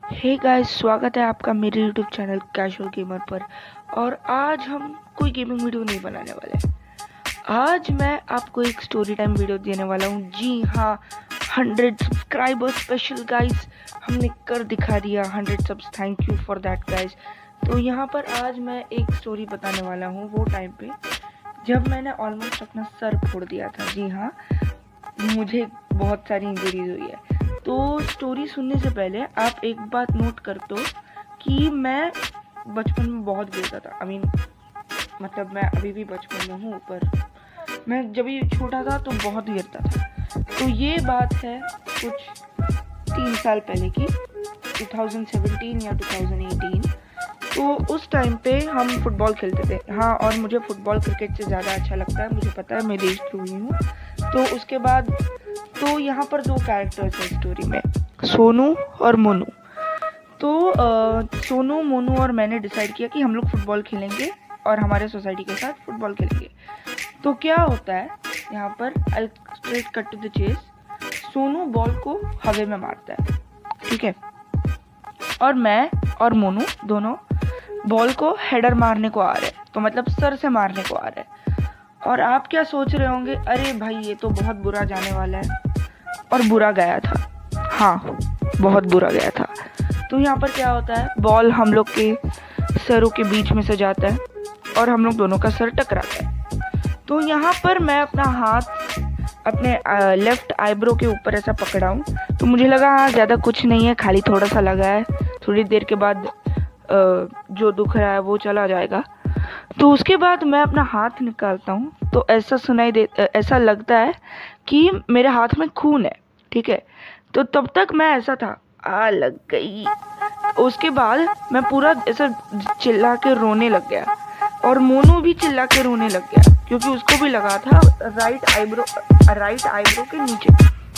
Hey guys, स्वागत है आपका मेरे यूट्यूब चैनल कैजुअल गेमर पर। और आज हम कोई गेमिंग वीडियो नहीं बनाने वाले। आज मैं आपको एक स्टोरी टाइम वीडियो देने वाला हूँ। जी हाँ, 100 सब्सक्राइबर स्पेशल गाइस, हमने कर दिखा दिया 100 subs. Thank you for that guys. तो यहाँ पर आज मैं एक स्टोरी बताने वाला हूँ वो टाइम पे जब मैंने ऑलमोस्ट अपना सर फोड़ दिया था। जी हाँ, मुझे बहुत सारी इंजरीज हुई है। तो स्टोरी सुनने से पहले आप एक बात नोट कर दो कि मैं बचपन में बहुत गिरता था। मतलब मैं अभी भी बचपन में हूँ, पर मैं जब भी छोटा था तो बहुत गिरता था। तो ये बात है कुछ 3 साल पहले की, 2017 या 2018। तो उस टाइम पे हम फुटबॉल खेलते थे। हाँ, और मुझे फुटबॉल क्रिकेट से ज़्यादा अच्छा लगता है, मुझे पता है, मैं देशद्रोही हूँ। तो उसके बाद तो यहाँ पर 2 कैरेक्टर्स हैं स्टोरी में, सोनू और मोनू। तो सोनू, मोनू और मैंने डिसाइड किया कि हम लोग फुटबॉल खेलेंगे और हमारे सोसाइटी के साथ फुटबॉल खेलेंगे। तो क्या होता है यहाँ पर, I straight cut to the chase. Sonu ball को हवा में मारता है, ठीक है, और मैं और मोनू दोनों बॉल को हेडर मारने को आ रहे हैं, तो मतलब सर से मारने को आ रहे हैं। और आप क्या सोच रहे होंगे, अरे भाई ये तो बहुत बुरा जाने वाला है। और बुरा गया था, हाँ बहुत बुरा गया था। तो यहाँ पर क्या होता है, बॉल हम लोग के सरों के बीच में से जाता है और हम लोग दोनों का सर टकराता है। तो यहाँ पर मैं अपना हाथ अपने लेफ्ट आईब्रो के ऊपर ऐसा पकड़ा हूँ। तो मुझे लगा हाँ ज़्यादा कुछ नहीं है, खाली थोड़ा सा लगा है, थोड़ी देर के बाद जो दुख रहा है वो चला जाएगा। तो उसके बाद मैं अपना हाथ निकालता हूँ तो ऐसा लगता है कि मेरे हाथ में खून है, ठीक है। तो तब तक मैं ऐसा था, लग गई। उसके बाद मैं पूरा ऐसा चिल्ला के रोने लग गया और मोनू भी चिल्ला के रोने लग गया क्योंकि उसको भी लगा था राइट आईब्रो के नीचे।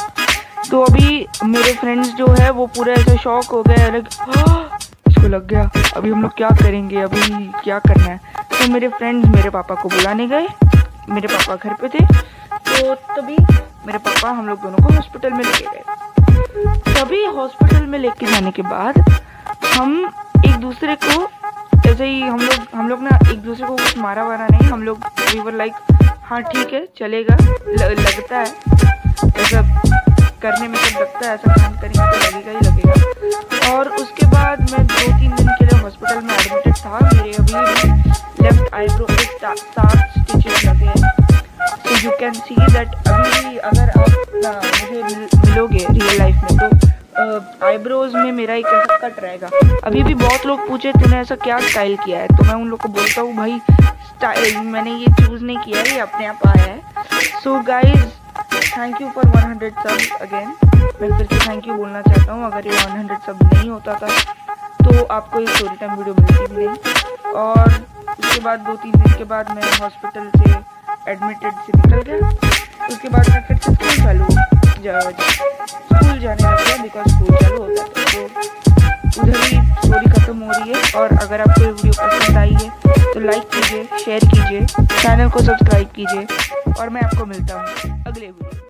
तो अभी मेरे फ्रेंड्स जो है वो पूरे ऐसे शॉक हो गए, इसको लग गया, अभी हम लोग क्या करेंगे, अभी क्या करना है। तो मेरे फ्रेंड्स मेरे पापा को बुलाने गए, मेरे पापा घर पे थे। तो तभी मेरे पापा हम लोग दोनों को हॉस्पिटल में लेके गए। तभी हॉस्पिटल में लेके जाने के बाद हम एक दूसरे को ऐसे ही हम लोग ना एक दूसरे को कुछ मारा वारा नहीं, हम लोग वी वर लाइक हाँ ठीक है चलेगा, लगता है ऐसा करने में जब लगता है ऐसा काम करेंगे तो लगेगा ही लगेगा। और उसके बाद मैं 2-3 दिन के लिए हॉस्पिटल में एडमिटेड था। मेरे अभी लेफ्ट आईब्रो पे 7 स्टिचेस लगे हैं। तो यू कैन सी दैट अभी अगर आप मुझे मिलोगे रियल लाइफ में तो आईब्रोज में मेरा एक ऐसा कट रहेगा। अभी भी बहुत लोग पूछे तूने ऐसा क्या स्टाइल किया है, तो मैं उन लोग को बोलता हूँ भाई स्टाइल मैंने ये चूज़ नहीं किया है, ये अपने आप आया है। So guys, thank you for 100 subs again. मैं फिर से थैंक यू बोलना चाहता हूँ। अगर ये 100 सब नहीं होता था तो आपको ये स्टोरी टाइम वीडियो मिलती भी नहीं। और उसके बाद 2-3 दिन के बाद मैं हॉस्पिटल से एडमिटेड से निकल गया। उसके बाद मैं फिर से स्कूल जाने लग गया, बिकॉज स्कूल चालू होता है। तो उधर ही स्टोरी ख़त्म हो रही है। और अगर आपको ये वीडियो पसंद आई है तो लाइक कीजिए, शेयर कीजिए, चैनल को सब्सक्राइब कीजिए और मैं आपको मिलता हूँ अगले वीडियो।